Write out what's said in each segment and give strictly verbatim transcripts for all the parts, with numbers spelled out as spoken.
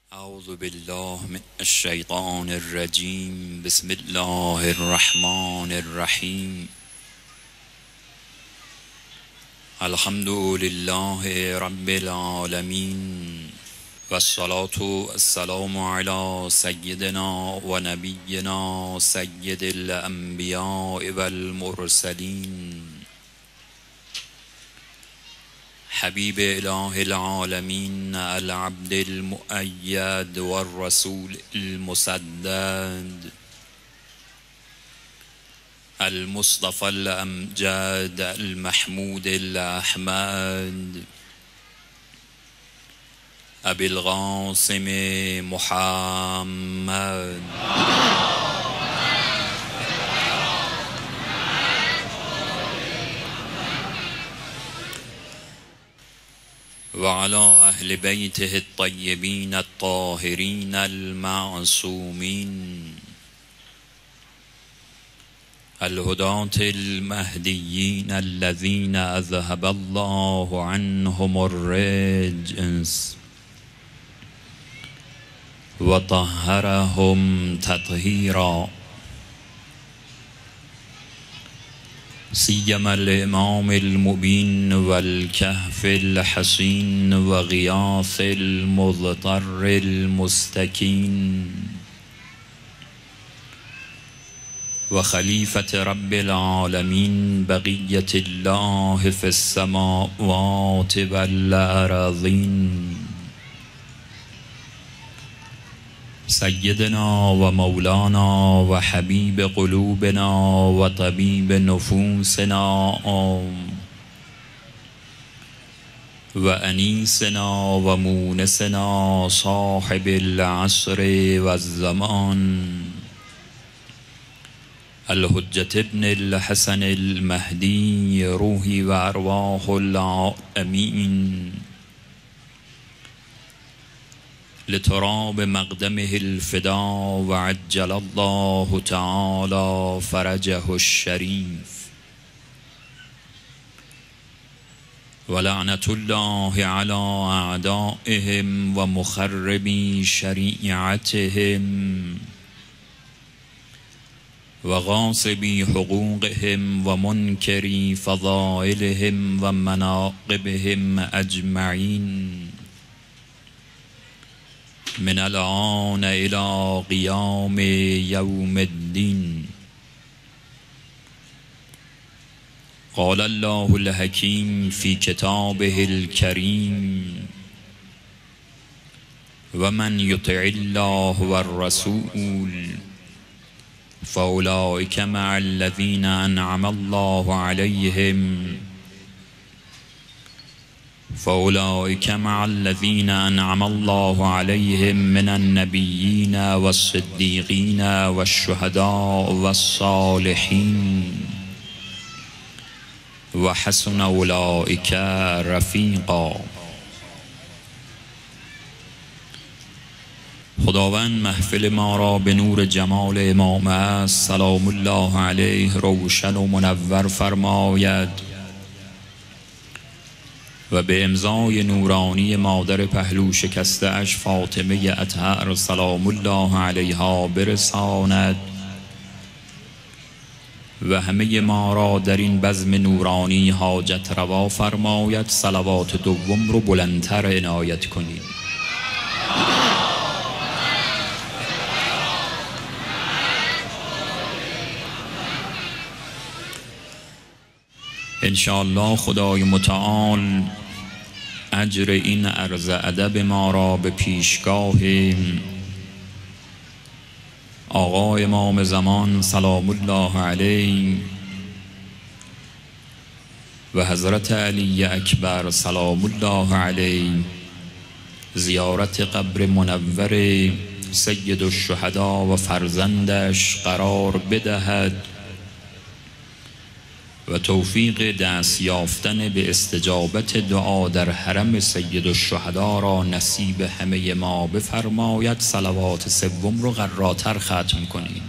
اعوذ بالله من الشیطان الرجیم. بسم الله الرحمن الرحیم. الحمد لله رب العالمین و الصلاة والسلام علی سیدنا و نبینا سید الانبیاء والمرسلین حبیب اله العالمین العبد المؤید والرسول المسدد المصطفى الامجد المحمود الاحمد ابی القاسم محمد وعلى أهل بيته الطيبين الطاهرين المعصومين الهداة المهديين الذين أذهب الله عنهم الرجس وطهرهم تطهيرا. سيما الإمام المبين والكهف الحصين وغياث المضطر المستكين وخليفة رب العالمين بقية الله في السماوات والأراضين سيدنا ومولانا وحبيب قلوبنا وطبيب نفوسنا وأنيسنا ومونسنا صاحب العصر والزمان الحجة ابن الحسن المهدي روحي وأرواح العالمين لتراب مقدمه الفدا وعجل الله تعالى فرجه الشريف ولعنة الله على أعدائهم ومخربي شريعتهم وغاصبي حقوقهم ومنكري فضائلهم ومناقبهم أجمعين من الآن إلى قيام يوم الدين. قال الله الحكيم في كتابه الكريم ومن يطع الله والرسول فأولئك مع الذين أنعم الله عليهم فأولئك مع الذين أنعم الله عليهم من النبيين والصديقين والشهداء والصالحين وحسن أولئك رفيقا. خداوند محفل ما را به نور جمال امام است سلام الله علیه روشن و منور فرماید و به امضای نورانی مادر پهلو شکسته اش فاطمه اطهر سلام الله علیها برساند و همه ما را در این بزم نورانی حاجت روا فرماید. صلوات دوم رو بلندتر عنایت کنید. انشاءالله خدای متعال اجر این عرض ادب ما را به پیشگاه آقا امام زمان سلام الله علیه و حضرت علی اکبر سلام الله علیه زیارت قبر منور سید الشهدا و فرزندش قرار بدهد و توفیق دست یافتن به استجابت دعا در حرم سید الشهدا را نصیب همه ما بفرماید. صلوات سوم رو قراتر ختم کنیم.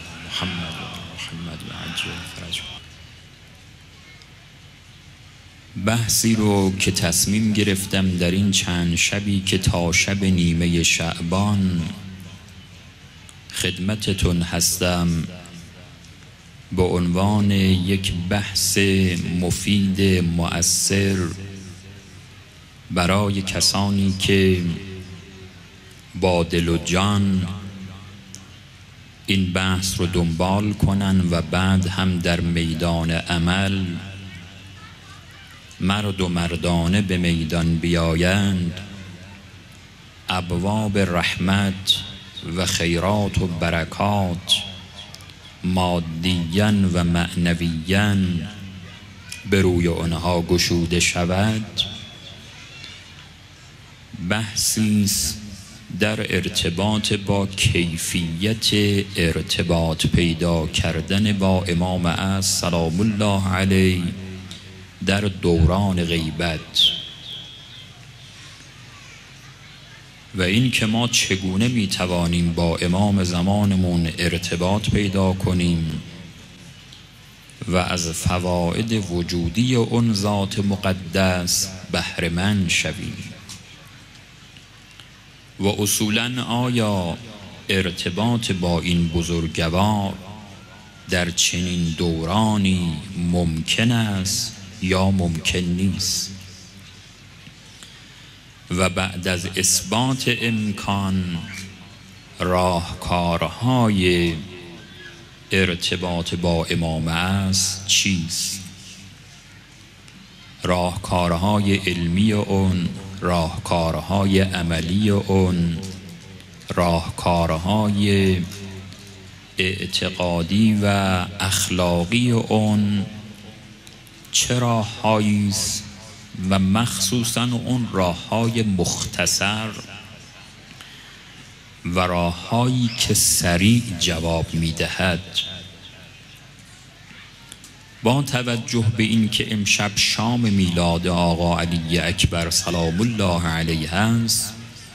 محمد و محمد و عجل فرج. بحثی رو که تصمیم گرفتم در این چند شبی که تا شب نیمه شعبان خدمتتون هستم با عنوان یک بحث مفید مؤثر برای کسانی که با دل و جان این بحث رو دنبال کنن و بعد هم در میدان عمل مرد و مردانه به میدان بیایند، ابواب رحمت و خیرات و برکات مادیاً و معنویاً به روی آنها گشوده شود. بحثی است در ارتباط با کیفیت ارتباط پیدا کردن با امام اعظم سلام الله علیه در دوران غیبت و این که ما چگونه میتوانیم با امام زمانمون ارتباط پیدا کنیم و از فواید وجودی اون ذات مقدس بهره مند شویم و اصولاً آیا ارتباط با این بزرگوار در چنین دورانی ممکن است یا ممکن نیست، و بعد از اثبات امکان راهکارهای ارتباط با امام است چیست؟ راهکارهای علمی اون، راهکارهای عملی اون، راهکارهای اعتقادی و اخلاقی اون چه راه‌هایی است و مخصوصاً اون راه‌های مختصر و راه‌هایی که سریع جواب می‌دهد. با توجه به این که امشب شام میلاد آقا علی اکبر سلام الله علیه است،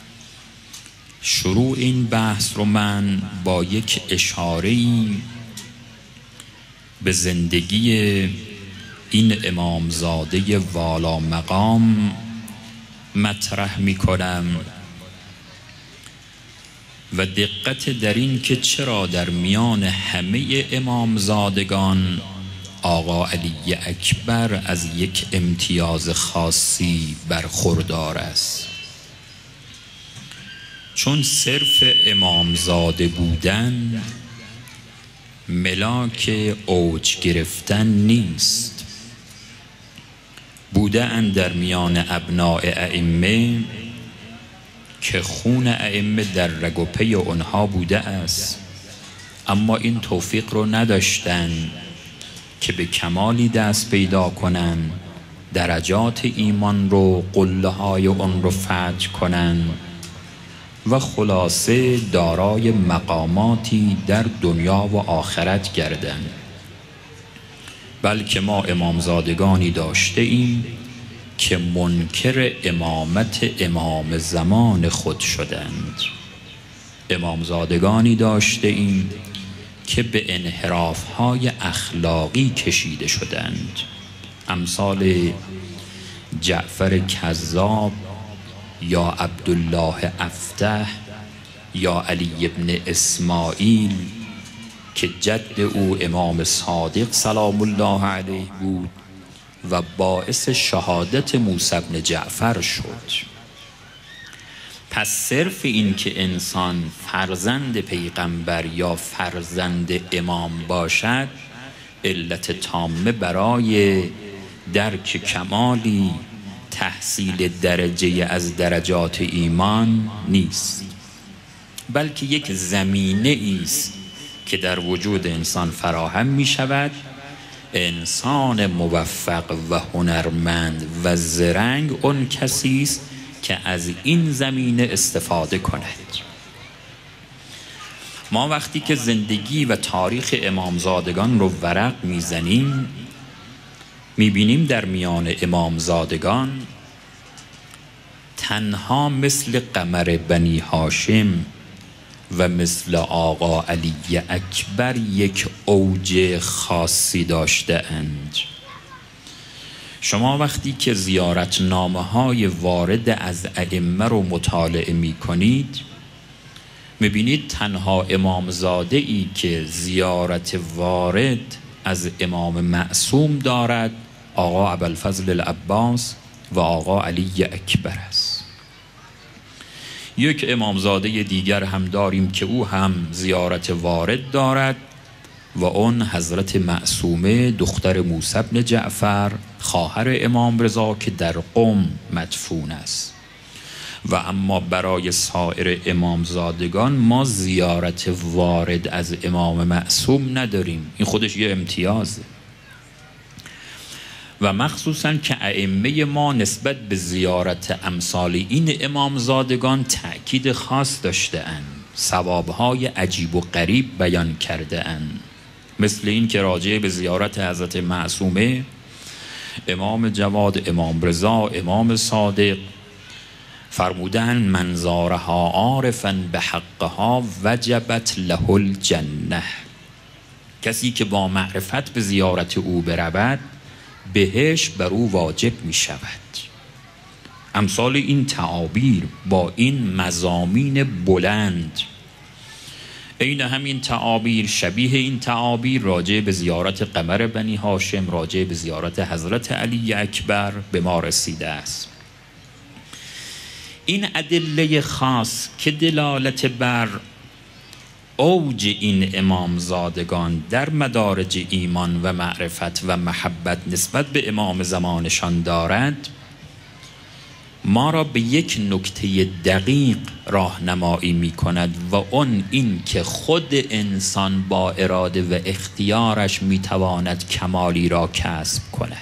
شروع این بحث رو من با یک اشاره‌ای به زندگی این امامزاده والا مقام مطرح می کنم و دقت در این که چرا در میان همه امامزادگان آقا علی اکبر از یک امتیاز خاصی برخوردار است. چون صرف امامزاده بودن ملاک اوج گرفتن نیست. بوده اند در میان ابناء ائمه که خون ائمه در رگ و پی آنها بوده است، اما این توفیق رو نداشتن که به کمالی دست پیدا کنن، درجات ایمان رو، قله های اون رو فتح کنن و خلاصه دارای مقاماتی در دنیا و آخرت گردند. بلکه ما امامزادگانی داشته ایم که منکر امامت امام زمان خود شدند. امامزادگانی داشته ایم که به انحراف‌های اخلاقی کشیده شدند، امثال جعفر کذاب یا عبدالله افتح یا علی ابن اسماعیل که جد او امام صادق سلام الله علیه بود و باعث شهادت موسی بن جعفر شد. پس صرف این که انسان فرزند پیغمبر یا فرزند امام باشد علت تامه برای درک کمالی تحصیل درجه از درجات ایمان نیست، بلکه یک زمینه است که در وجود انسان فراهم می شود. انسان موفق و هنرمند و زرنگ اون کسی است که از این زمینه استفاده کند. ما وقتی که زندگی و تاریخ امامزادگان رو ورق میزنیم میبینیم در میان امامزادگان تنها مثل قمر بنی هاشم و مثل آقا علی اکبر یک اوج خاصی داشته اند. شما وقتی که زیارت نامه های وارد از ائمه رو مطالعه می کنید، می بینید تنها امامزاده ای که زیارت وارد از امام معصوم دارد آقا ابوالفضل العباس و آقا علی اکبر است. یک امامزاده دیگر هم داریم که او هم زیارت وارد دارد و اون حضرت معصومه دختر موسی بن جعفر خواهر امام رضا که در قم مدفون است. و اما برای سایر امامزادگان ما زیارت وارد از امام معصوم نداریم. این خودش یه امتیازه. و مخصوصا که ائمه ما نسبت به زیارت امثال این امامزادگان تأکید خاص داشته اند، ثوابهای عجیب و غریب بیان کرده اند، مثل این که راجع به زیارت حضرت معصومه امام جواد، امام رضا، امام صادق فرمودن من زارها عارفا به حقها وجبت له الجنه. کسی که با معرفت به زیارت او برود بهشت بر او واجب می شود. امثال این تعابیر با این مضامین بلند، این همین تعابیر، شبیه این تعابیر راجع به زیارت قمر بنی هاشم، راجع به زیارت حضرت علی اکبر به ما رسیده است. این ادله خاص که دلالت بر اوج این امامزادگان در مدارج ایمان و معرفت و محبت نسبت به امام زمانشان دارد، ما را به یک نکته دقیق راهنمایی می کند و اون این که خود انسان با اراده و اختیارش می تواند کمالی را کسب کند.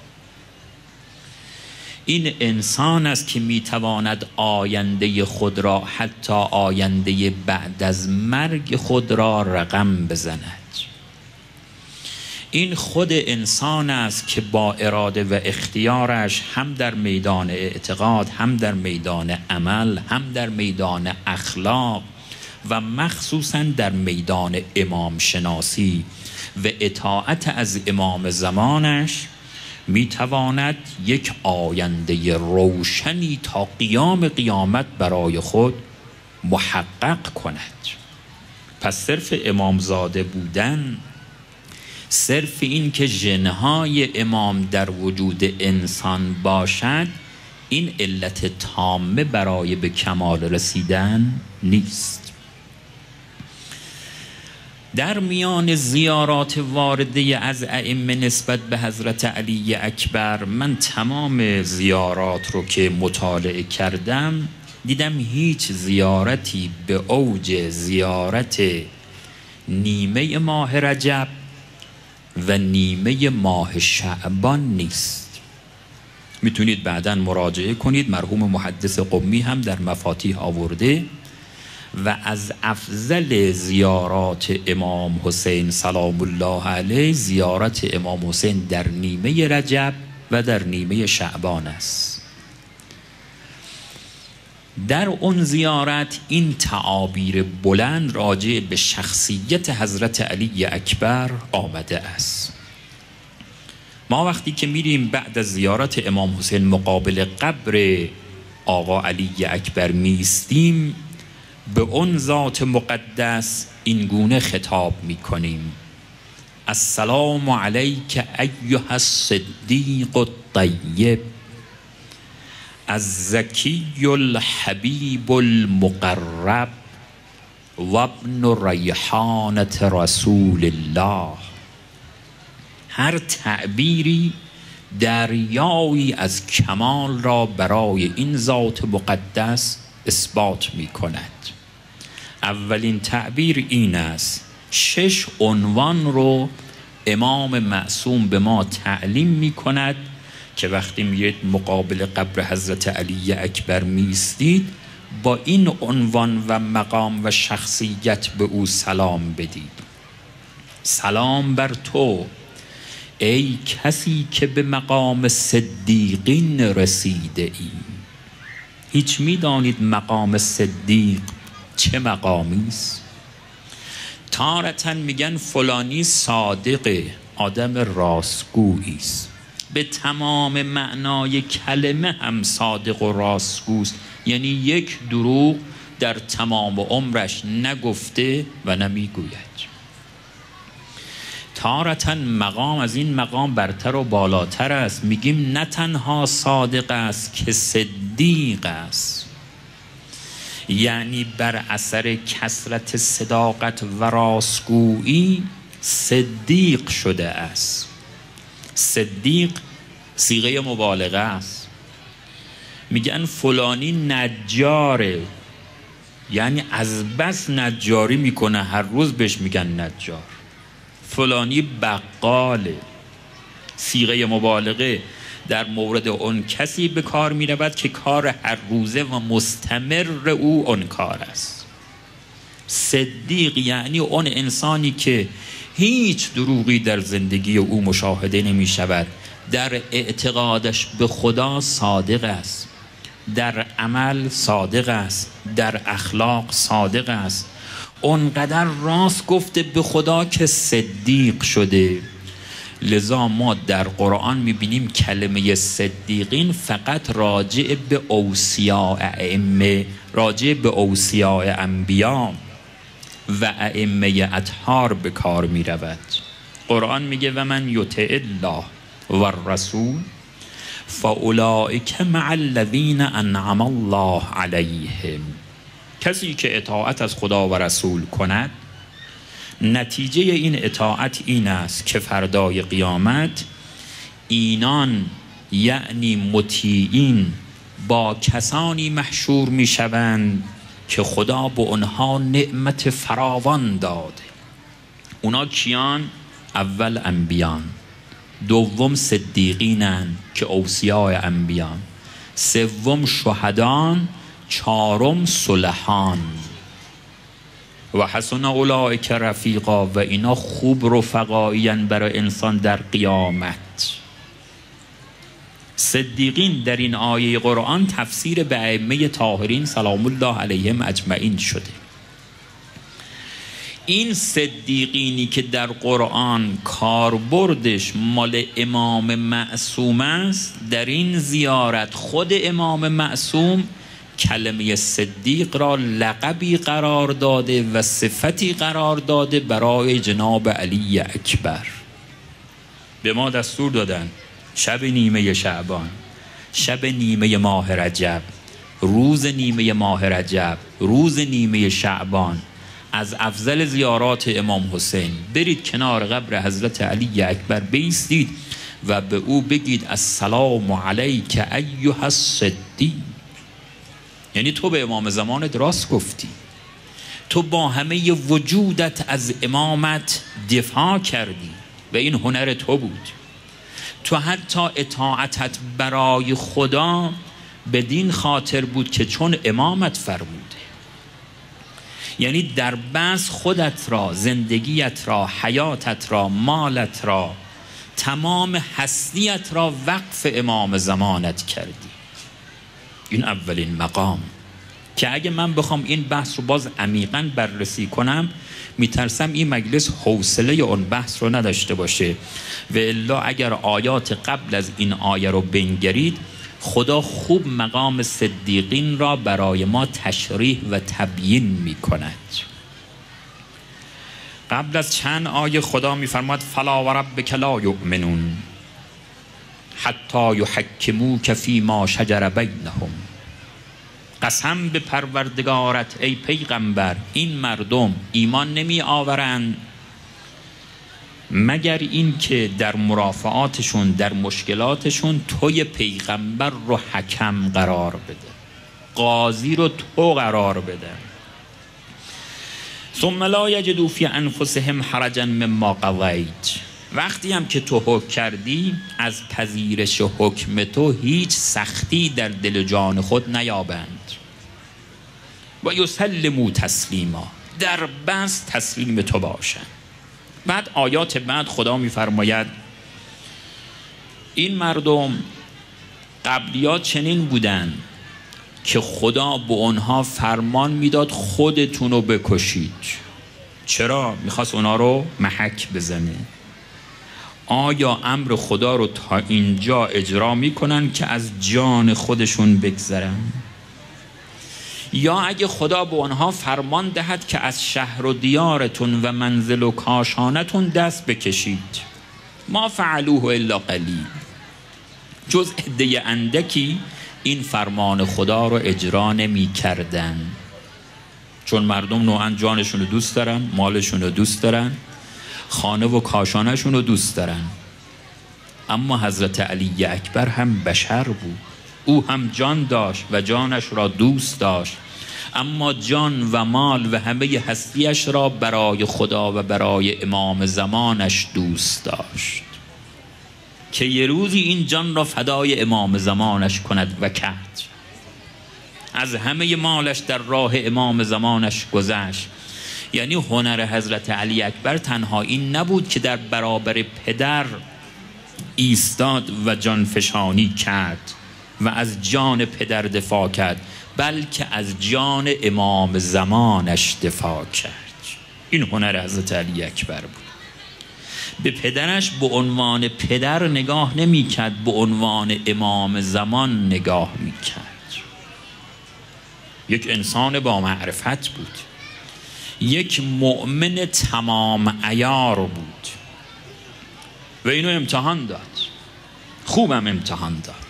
این انسان است که می تواند آینده خود را، حتی آینده بعد از مرگ خود را رقم بزند. این خود انسان است که با اراده و اختیارش هم در میدان اعتقاد، هم در میدان عمل، هم در میدان اخلاق و مخصوصا در میدان امام شناسی و اطاعت از امام زمانش می تواند یک آینده روشنی تا قیام قیامت برای خود محقق کند. پس صرف امامزاده بودن، صرف این که ژنهای امام در وجود انسان باشد، این علت تامه برای به کمال رسیدن نیست. در میان زیارات وارده از ائمه نسبت به حضرت علی اکبر، من تمام زیارات رو که مطالعه کردم دیدم هیچ زیارتی به اوج زیارت نیمه ماه رجب و نیمه ماه شعبان نیست. میتونید بعداً مراجعه کنید، مرحوم محدث قمی هم در مفاتیح آورده. و از افضل زیارات امام حسین سلام الله علیه زیارت امام حسین در نیمه رجب و در نیمه شعبان است. در اون زیارت این تعابیر بلند راجع به شخصیت حضرت علی اکبر آمده است. ما وقتی که میریم بعد از زیارت امام حسین مقابل قبر آقا علی اکبر میستیم، به اون ذات مقدس این گونه خطاب میکنیم: السلام علیک ایها الصدیق الطیب الزکی الحبیب المقرب و ابن ریحانة رسول الله. هر تعبیری دریایی از کمال را برای این ذات مقدس اثبات می کند. اولین تعبیر این است: شش عنوان رو امام معصوم به ما تعلیم می کند که وقتی میرید مقابل قبر حضرت علی اکبر میستید با این عنوان و مقام و شخصیت به او سلام بدید. سلام بر تو ای کسی که به مقام صدیقین رسیده ای. هیچ میدانید مقام صدیق چه مقامی است؟ تارتاً میگن فلانی صادقه، آدم راستگویی است. به تمام معنای کلمه هم صادق و راستگوست. یعنی یک دروغ در تمام عمرش نگفته و نمیگوید. تارتن مقام از این مقام برتر و بالاتر است. میگیم نه تنها صادق است که صدیق است، یعنی بر اثر کثرت صداقت و راستگویی صدیق شده است. صدیق صیغه مبالغه است. میگن فلانی نجاره، یعنی از بس نجاری میکنه هر روز بهش میگن نجار. فلانی بقاله، صیغه مبالغه در مورد اون کسی به کار می رود که کار هر روزه و مستمر او اون کار است. صدیق یعنی اون انسانی که هیچ دروغی در زندگی او مشاهده نمی شود، در اعتقادش به خدا صادق است، در عمل صادق است، در اخلاق صادق است، اونقدر راست گفته به خدا که صدیق شده. لذا ما در قرآن میبینیم کلمه صدیقین فقط راجع به اوصیاء ائمه، راجع به اوصیاء انبیا و ائمه اطهار به کار میرود. قرآن میگه و من یطع الله و الرسول فاولئک مع الذین انعم الله علیهم. کسی که اطاعت از خدا و رسول کند، نتیجه این اطاعت این است که فردای قیامت اینان یعنی مطیعین با کسانی محشور می شوند که خدا به اونها نعمت فراوان داده. اونا کیان؟ اول انبیان، دوم صدیقینن که اوصیاء انبیان، سوم شهدان، چهارم صلحان. و حسن اولئک رفیقا، و اینا خوب رفقایین برای انسان در قیامت. صدیقین در این آیه قرآن تفسیر به ائمه طاهرین سلام الله علیهم اجمعین شده. این صدیقینی که در قرآن کاربردش مال امام معصوم است، در این زیارت خود امام معصوم کلمه صدیق را لقبی قرار داده و صفتی قرار داده برای جناب علی اکبر. به ما دستور دادن شب نیمه شعبان، شب نیمه ماه رجب، روز نیمه ماه رجب، روز نیمه شعبان، از افضل زیارات امام حسین برید کنار قبر حضرت علی اکبر بایستید و به او بگید السلام علیک ایها الصدیق. یعنی تو به امام زمانت راست گفتی، تو با همه وجودت از امامت دفاع کردی و این هنر تو بود. تو حتی اطاعتت برای خدا بدین خاطر بود که چون امامت فرموده. یعنی در بس خودت را، زندگیت را، حیاتت را، مالت را، تمام هستیت را وقف امام زمانت کردی. این اولین مقام که اگه من بخوام این بحث رو باز عمیقاً بررسی کنم میترسم این مجلس حوصله اون بحث رو نداشته باشه. و الا اگر آیات قبل از این آیه رو بنگرید، خدا خوب مقام صدیقین را برای ما تشریح و تبیین میکند. قبل از چند آیه خدا میفرماید فلا و ربک لا یؤمنون حتی یحکموک فیما شجر بینهم. قسم به پروردگارت ای پیغمبر، این مردم ایمان نمی آورند مگر این که در مرافعاتشون، در مشکلاتشون توی پیغمبر رو حکم قرار بده، قاضی رو تو قرار بده. ثم لا یجدوا فی انفسهم حرجا مما قضیت. وقتی هم که تو حکم کردی، از پذیرش حکم تو هیچ سختی در دل و جان خود نیابند. و یسلموا تسلیما، در بس تسلیم تو باشند. بعد آیات بعد خدا میفرماید این مردم قبلیات چنین بودن که خدا به اونها فرمان میداد خودتون رو بکشید. چرا؟ میخواست اونا رو محک بزنه. آیا امر خدا رو تا اینجا اجرا میکنن که از جان خودشون بگذرن؟ یا اگه خدا به آنها فرمان دهد که از شهر و دیارتون و منزل و کاشانتون دست بکشید، ما فعلوه الا قلیل، جز عده اندکی این فرمان خدا رو اجرا نمی کردن. چون مردم نوعا جانشون رو دوست دارن، مالشون رو دوست دارن، خانه و کاشانشون رو دوست دارن. اما حضرت علی اکبر هم بشر بود، او هم جان داشت و جانش را دوست داشت، اما جان و مال و همه هستیش را برای خدا و برای امام زمانش دوست داشت که یه روزی این جان را فدای امام زمانش کند و کرد. از همه مالش در راه امام زمانش گذشت. یعنی هنر حضرت علی اکبر تنها این نبود که در برابر پدر ایستاد و جانفشانی کرد و از جان پدر دفاع کرد، بلکه از جان امام زمانش دفاع کرد. این هنر حضرت علی اکبر بود. به پدرش به عنوان پدر نگاه نمی کرد، به عنوان امام زمان نگاه می کرد. یک انسان با معرفت بود، یک مؤمن تمام عیار بود و اینو امتحان داد، خوبم امتحان داد،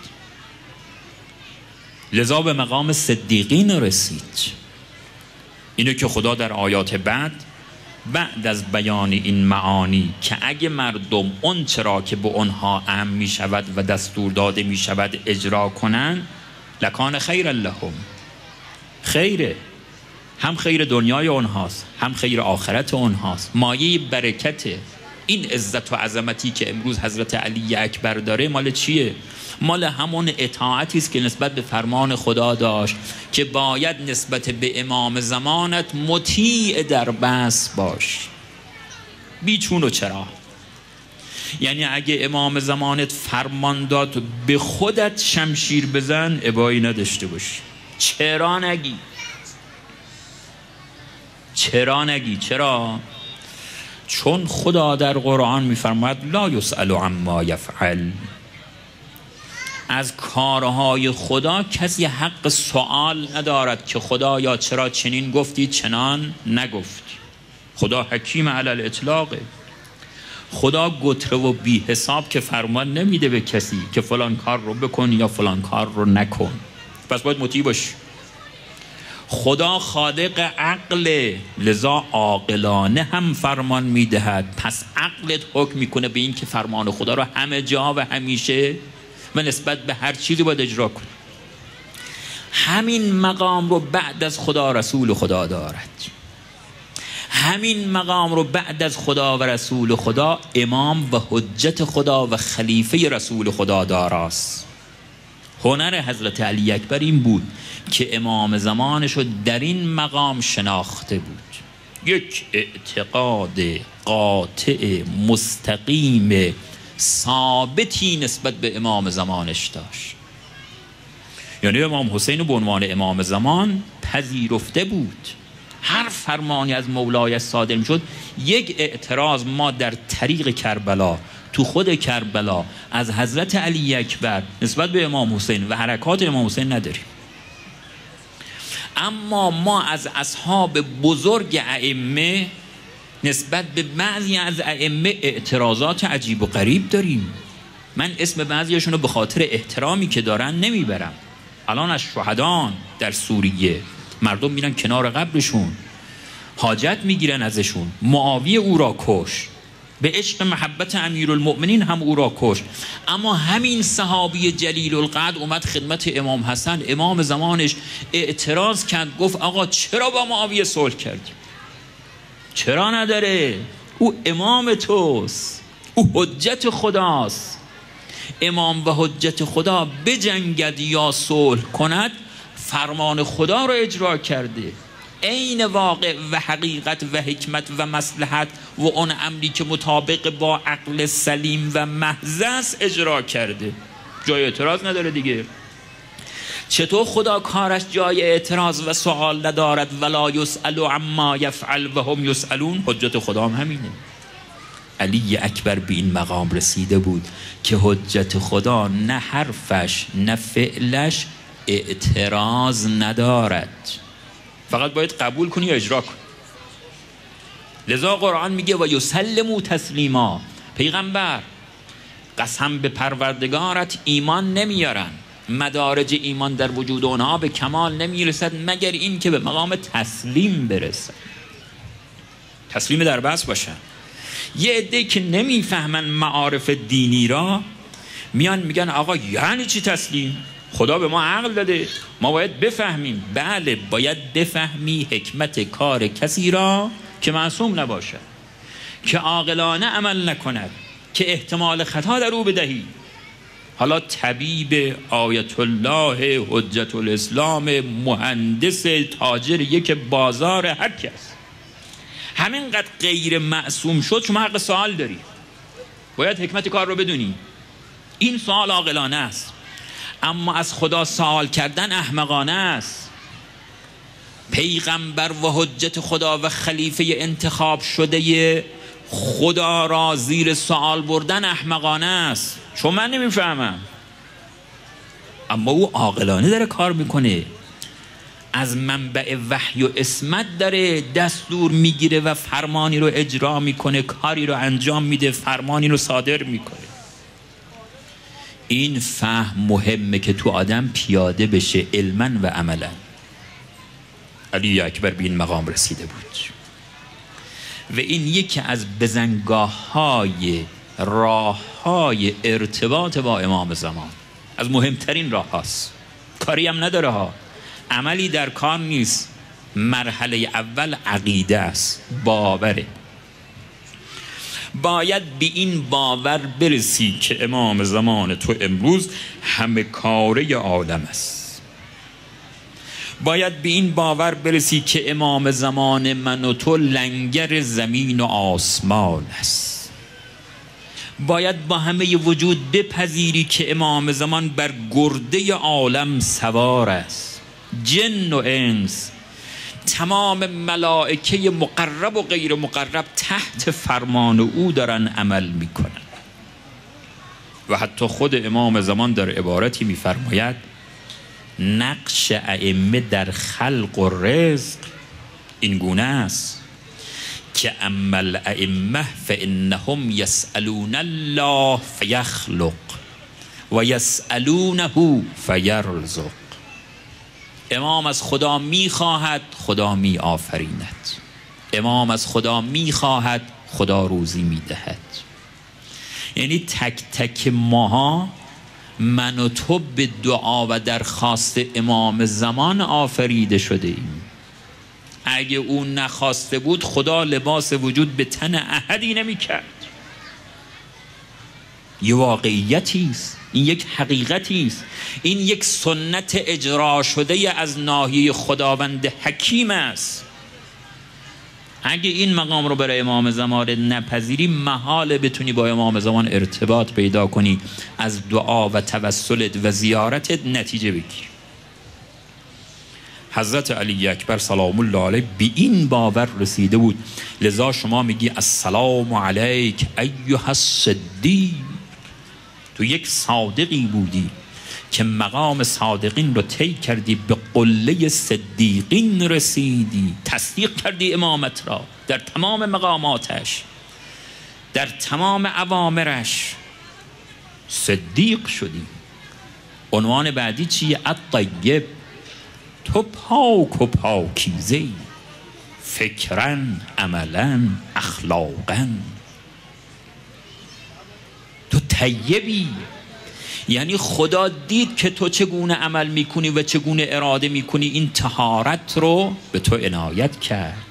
لذا به مقام صدیقین رسید. اینو که خدا در آیات بعد بعد از بیان این معانی که اگه مردم اون چرا که به اونها امر می شود و دستور داده می شود اجرا کنن، لکان خیر لهم، خیره، هم خیر دنیای اونهاست هم خیر آخرت اونهاست. مایه برکت این عزت و عظمتی که امروز حضرت علی اکبر داره مال چیه؟ مال همون اطاعتی است که نسبت به فرمان خدا داشت که باید نسبت به امام زمانت مطیع در بس باش، بیچون و چرا. یعنی اگه امام زمانت فرمان داد به خودت شمشیر بزن، ابایی نداشته باشی. چرا نگی؟ چرا نگی؟ چرا؟ چون خدا در قرآن میفرماید لا یسأل عما یفعل، از کارهای خدا کسی حق سوال ندارد که خدا یا چرا چنین گفتی چنان نگفتی. خدا حکیم علی الاطلاقه. خدا گتره و بی حساب که فرمان نمیده به کسی که فلان کار رو بکن یا فلان کار رو نکن، پس باید مطیع باشی. خدا خالق عقل، لذا عاقلانه هم فرمان میدهد، پس عقلت حکم میکنه به این که فرمان خدا رو همه جا و همیشه و نسبت به هر چیزی باید اجرا کنی. همین مقام رو بعد از خدا رسول خدا دارد، همین مقام رو بعد از خدا و رسول خدا امام و حجت خدا و خلیفه رسول خدا داراست. هنر حضرت علی اکبر این بود که امام زمانش رو در این مقام شناخته بود، یک اعتقاد قاطع مستقیم ثابتی نسبت به امام زمانش داشت. یعنی امام حسین به عنوان امام زمان پذیرفته بود. هر فرمانی از مولای صادر می شد، یک اعتراض ما در طریق کربلا، تو خود کربلا، از حضرت علی اکبر نسبت به امام حسین و حرکات امام حسین نداریم. اما ما از اصحاب بزرگ ائمه نسبت به بعضی از ائمه اعتراضات عجیب و غریب داریم. من اسم بعضیشون رو به خاطر احترامی که دارن نمیبرم. الان از شهدان در سوریه مردم میرن کنار قبرشون، حاجت میگیرن ازشون. معاویه او را کش، به عشق محبت امیرالمؤمنین هم او را کش. اما همین صحابی جلیل القدر اومد خدمت امام حسن، امام زمانش اعتراض کرد، گفت آقا چرا با معاویه صلح کردی؟ چرا نداره؟ او امام توست، او حجت خداست. امام و حجت خدا بجنگد یا صلح کند، فرمان خدا را اجرا کرده. عین واقع و حقیقت و حکمت و مصلحت و اون امری که مطابق با عقل سلیم و محض است اجرا کرده، جای اعتراض نداره دیگه. چطور خدا کارش جای اعتراض و سوال ندارد؟ ولا یسأل عما یفعل و هم یسألون. حجت خدا هم همینه. علی اکبر به این مقام رسیده بود که حجت خدا نه حرفش نه فعلش اعتراض ندارد، فقط باید قبول کنی و اجرا کنی. لذا قرآن میگه و یسلموا تسلیما، پیغمبر قسم به پروردگارت ایمان نمیارن، مدارج ایمان در وجود اونها به کمال نمیرسد مگر این که به مقام تسلیم برسن، تسلیم در بس باشن. یه عده که نمیفهمن معارف دینی را میان میگن آقا یعنی چی تسلیم؟ خدا به ما عقل داده، ما باید بفهمیم. بله باید بفهمی حکمت کار کسی را که معصوم نباشد، که عاقلانه عمل نکند، که احتمال خطا در او بدهی. حالا طبیب، آیت الله، حجت الاسلام، مهندس، تاجر، یک بازار، هر کس همینقدر غیر معصوم شد، شما حق سوال داری، باید حکمت کار رو بدونی. این سوال عاقلانه است، اما از خدا سوال کردن احمقانه است. پیغمبر و حجت خدا و خلیفه انتخاب شده خدا را زیر سوال بردن احمقانه است، چون من نمیفهمم. اما او عاقلانه داره کار میکنه، از منبع وحی و عصمت داره دستور میگیره و فرمانی رو اجرا میکنه، کاری رو انجام میده، فرمانی رو صادر میکنه. این فهم مهمه که تو آدم پیاده بشه علما و عملا. علی اکبر به این مقام رسیده بود و این یکی از بزنگاه های راه های ارتباط با امام زمان، از مهمترین راه هاست. کاری هم نداره ها، عملی در کار نیست. مرحله اول عقیده است، باوره. باید به این باور برسی که امام زمان تو امروز همه کاره عالم است. باید به این باور برسی که امام زمان من و تو لنگر زمین و آسمان است. باید با همه وجود بپذیری که امام زمان بر گرده عالم سوار است. جن و انس، تمام ملائکه مقرب و غیر مقرب تحت فرمان او دارن عمل میکنن. و حتی خود امام زمان در عبارتی میفرماید نقش ائمه در خلق و رزق این گونه است که اما الائمه فانهم یسألون الله فیخلق و یسألونه فیرزق. امام از خدا میخواهد، خدا میآفریند. امام از خدا میخواهد، خدا روزی میدهد. یعنی تک تک ماها، من و تو به دعا و درخواست امام زمان آفریده شده ایم. اگه اون نخواسته بود خدا لباس وجود به تن احدی نمی کرد. یه واقعیتی است، این یک حقیقتی است، این یک سنت اجرا شده از ناحیه خداوند حکیم است. اگه این مقام رو برای امام زمان نپذیری، محاله بتونی با امام زمان ارتباط پیدا کنی، از دعا و توسلت و زیارتت نتیجه بگیر. حضرت علی اکبر سلام الله علیه به این باور رسیده بود. لذا شما میگی السلام علیک ایها الصدیق، تو یک صادقی بودی که مقام صادقین رو طی کردی، به قله صدیقین رسیدی، تصدیق کردی امامت را در تمام مقاماتش، در تمام اوامرش صدیق شدی. عنوان بعدی چیه؟ الطیب، تو پاک و پاکیزه، فکرن، عملا، اخلاقا تو طیبی. یعنی خدا دید که تو چگونه عمل میکنی و چگونه اراده میکنی، این طهارت رو به تو عنایت کرد.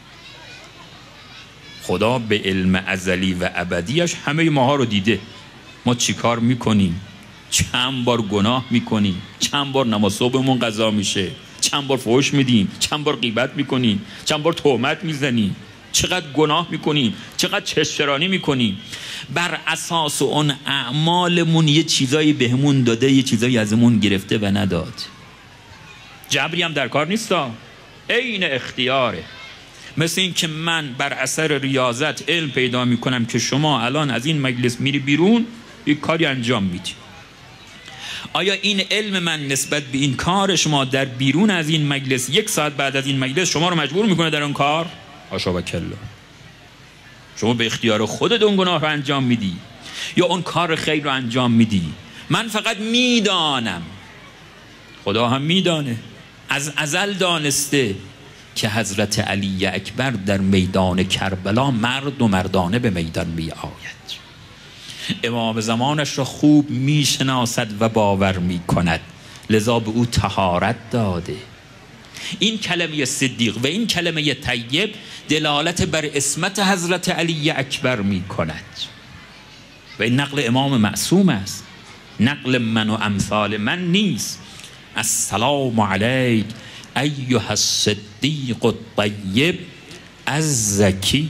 خدا به علم ازلی و ابدیش همه ماها رو دیده، ما چی کار میکنیم، چند بار گناه میکنیم، چند بار نماز صبحمون قضا میشه، چند بار فحش میدیم، چند بار غیبت میکنیم، چند بار تهمت میزنیم، چقدر گناه میکنیم، چقدر چشترانی میکنیم. بر اساس اون اعمالمون یه چیزایی بهمون داده، یه چیزایی ازمون گرفته و نداد. جبری هم در کار نیستا، عین اختیاره. مثل این که من بر اثر ریاضت علم پیدا میکنم که شما الان از این مجلس میری بیرون یک کاری انجام میدی. آیا این علم من نسبت به این کار شما در بیرون از این مجلس یک ساعت بعد از این مجلس شما رو مجبور میکنه در اون کار؟ حاشا و کلا. شما به اختیار خودت اون گناه رو انجام میدی یا اون کار خیر رو انجام میدی؟ من فقط میدانم، خدا هم میدانه، از ازل دانسته که حضرت علی اکبر در میدان کربلا مرد و مردانه به میدان می آید. امام زمانش را خوب می شناسد و باور می کند، لذا به او طهارت داده. این کلمه صدیق و این کلمه طیب دلالت بر عصمت حضرت علی اکبر می کند و این نقل امام معصوم است، نقل من و امثال من نیست. السلام علیک ایها الصدیق الطیب الزکی.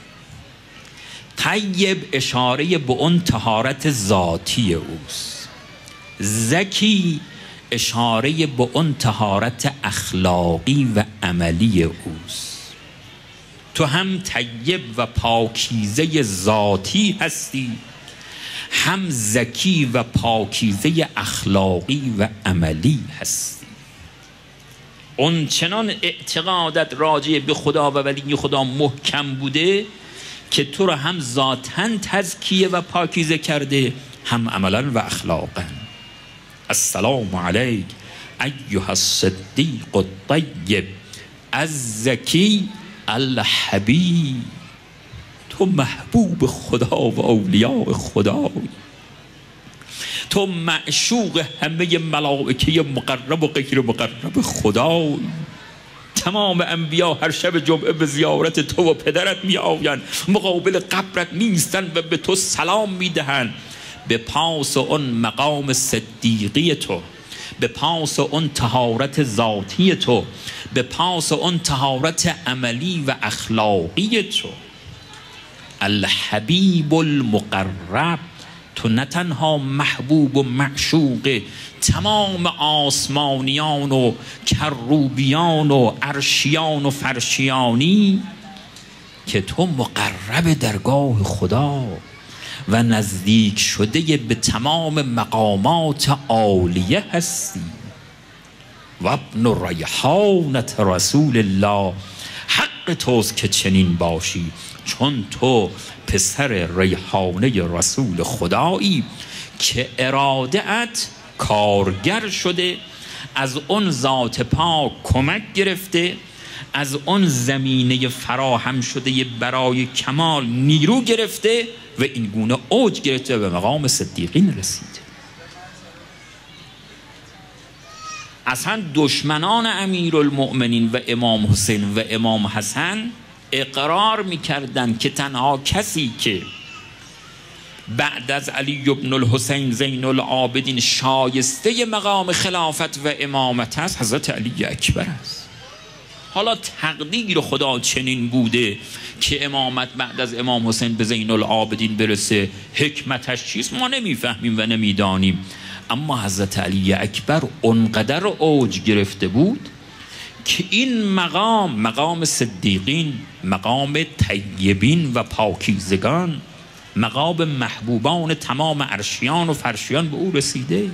طیب اشاره به اون طهارت ذاتی اوست، زکی اشاره به اون طهارت اخلاقی و عملی اوست. تو هم طیب و پاکیزه ذاتی هستی، هم زکی و پاکیزه اخلاقی و عملی هستی. اون چنان اعتقادت راجع به خدا و ولی خدا محکم بوده که تو را هم ذاتاً تزکیه و پاکیزه کرده، هم عملاً و اخلاقاً. السلام علیک ایها الصدیق الطیب الزکی الحبیب. تو محبوب خدا و اولیاء خدایی، تو معشوق همه ملائکه مقرب و غیر مقرب خدایی. تمام انبیا هر شب جمعه به زیارت تو و پدرت می آیند، مقابل قبرت نیستن و به تو سلام می دهند. به پاس اون مقام صدیقی تو، به پاس اون طهارت ذاتی تو، به پاس اون طهارت عملی و اخلاقی تو. الحبیب المقرب، تو نه تنها محبوب و معشوق تمام آسمانیان و کروبیان و عرشیان و فرشیانی، که تو مقرب درگاه خدا و نزدیک شده به تمام مقامات عالیه هستی. و ابن ریحانت رسول الله، حق توست که چنین باشی، چون تو پسر ریحانه رسول خدایی که اراده ات کارگر شده، از اون ذات پاک کمک گرفته، از اون زمینه فراهم شده برای کمال نیرو گرفته و این گونه اوج گرفته به مقام صدیقین رسیده. اصلا دشمنان امیرالمؤمنین و امام حسین و امام حسن اقرار میکردن که تنها کسی که بعد از علی ابن الحسین زین العابدین شایسته مقام خلافت و امامت است حضرت علی اکبر است. حالا تقدیر خدا چنین بوده که امامت بعد از امام حسین به زین العابدین برسه، حکمتش چیست ما نمیفهمیم و نمیدانیم، اما حضرت علی اکبر اونقدر اوج گرفته بود که این مقام، مقام صدیقین، مقام طیبین و پاکیزگان، مقام محبوبان تمام عرشیان و فرشیان به او رسیده.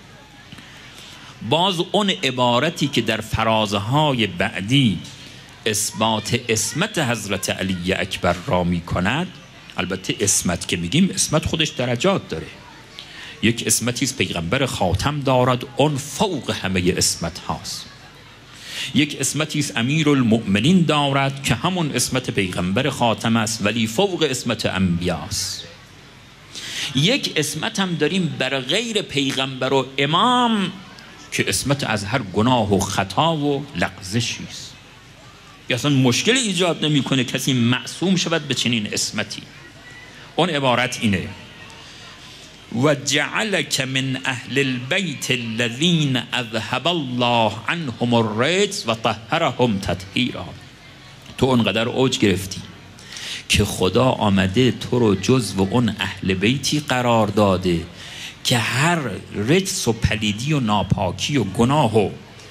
باز اون عبارتی که در فرازهای بعدی اثبات عصمت حضرت علی اکبر را می کند، البته عصمت که میگیم عصمت خودش درجات داره. یک عصمتی است پیغمبر خاتم دارد، اون فوق همه عصمت هاست. یک عصمتی است امیرالمؤمنین دارد که همون عصمت پیغمبر خاتم است ولی فوق عصمت انبیاست. یک عصمت هم داریم بر غیر پیغمبر و امام که عصمت از هر گناه و خطا و لغزشی است. اصلا مشکل ایجاد نمیکنه کسی معصوم شود به چنین عصمتی. اون عبارت اینه: و جعلک من اهل البیت الذین اذهب الله عنهم الرجس و طهرهم تطهیرا. تو اونقدر اوج گرفتی که خدا آمده تو رو جزو اون اهل بیتی قرار داده که هر رجس و پلیدی و ناپاکی و گناه و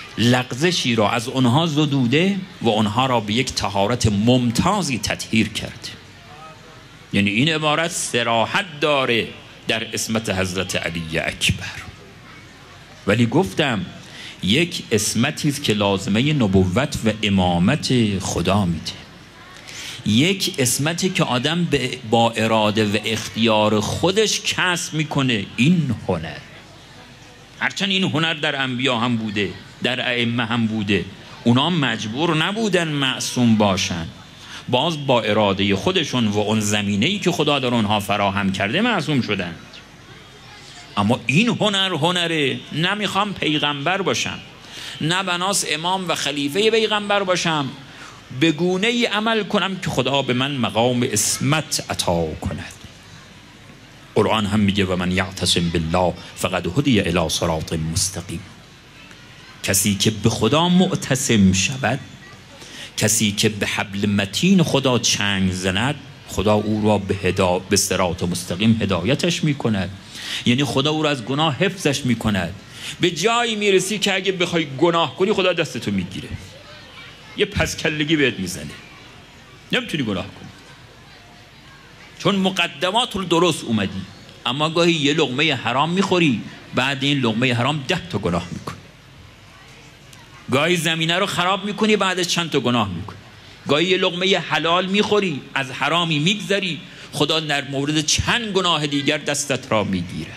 لغزشی را از آنها زدوده و آنها را به یک طهارت ممتازی تطهیر کرده. یعنی این عبارت صراحت داره در عصمت حضرت علی اکبر. ولی گفتم یک عصمتی است که لازمه نبوت و امامت خدا میده، یک عصمتی که آدم با اراده و اختیار خودش کسب میکنه. این هنر، هرچند این هنر در انبیا هم بوده، در ائمه هم بوده، اونا مجبور نبودن معصوم باشن، باز با اراده خودشون و اون زمینه‌ای که خدا در اونها فراهم کرده معصوم شدن. اما این هنر هنره، نمیخوام پیغمبر باشم، نه بناس امام و خلیفه پیغمبر باشم، به گونه ای عمل کنم که خدا به من مقام عصمت عطا کند. قرآن هم میگه و من یعتصم بالله فقد هدی الی صراط مستقیم. کسی که به خدا معتصم شود، کسی که به حبل متین خدا چنگ زند، خدا او را به, هدا... به صراط مستقیم هدایتش میکند. یعنی خدا او را از گناه حفظش میکند. به جایی میرسی که اگه بخوای گناه کنی خدا دستتو میگیره، یه پسکلگی بهت میزنه، نمیتونی گناه کنی چون مقدمات رو درست اومدی. اما گاهی یه لقمه حرام میخوری، بعد این لقمه حرام ده تا گناه میکنی. گاهی زمینه رو خراب میکنی، بعدش چند تا گناه میکنی. گاهی یه لقمه حلال میخوری، از حرامی میگذری، خدا در مورد چند گناه دیگر دستت را میگیرد.